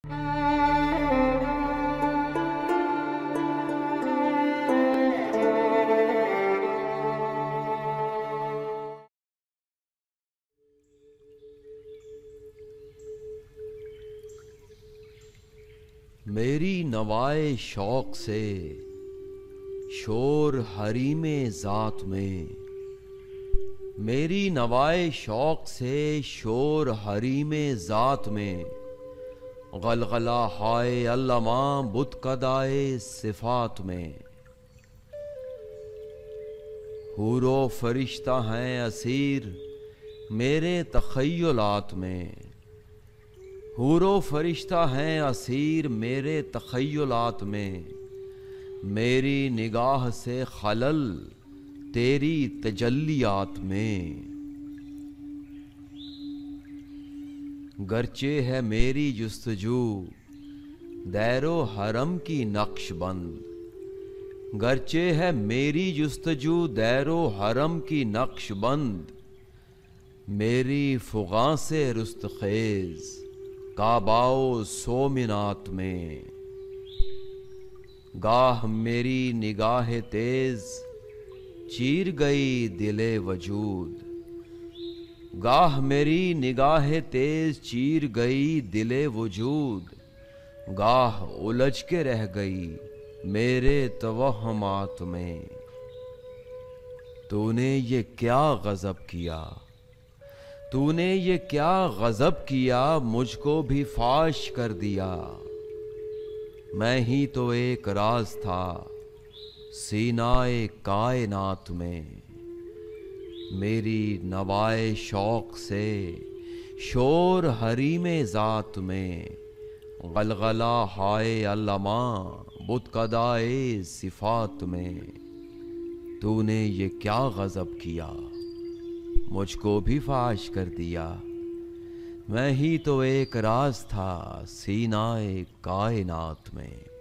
मेरी नवाए शौक से शोर हरीमे ज़ात में, मेरी नवाए शौक से शोर हरीमे ज़ात में, गलगला हाय अल्लमा बुतकदाए सिफात में। हूरो फरिश्ता हैं असीर मेरे तख़य्युलात में, हूरो फरिश्ता हैं असीर मेरे तख़य्युलात में। मेरी निगाह से खलल तेरी तजल्लियात में। गरचे है मेरी जुस्तजू दैरो हरम की नक्शबंद, गरचे है मेरी जुस्तजू दैरो हरम की नक्शबंद। मेरी फुगा से रुस्तखेज़ काबाओ सोमिनात में। गाह मेरी निगाह तेज चीर गई दिले वजूद, गाह मेरी निगाह तेज चीर गई दिले वजूद। गाह उलझ के रह गई मेरे तवहमात में। तूने ये क्या गजब किया, तूने ये क्या गजब किया, मुझको भी फाश कर दिया। मैं ही तो एक राज था सीनाए कायनात में। मेरी नवाए शौक से शोर हरीमे ज़ात में, गलगला हाय अल्लमा बुतकदाए सिफात में। तूने ये क्या गजब किया, मुझको भी फाश कर दिया। मैं ही तो एक राज था सीनाए कायनात में।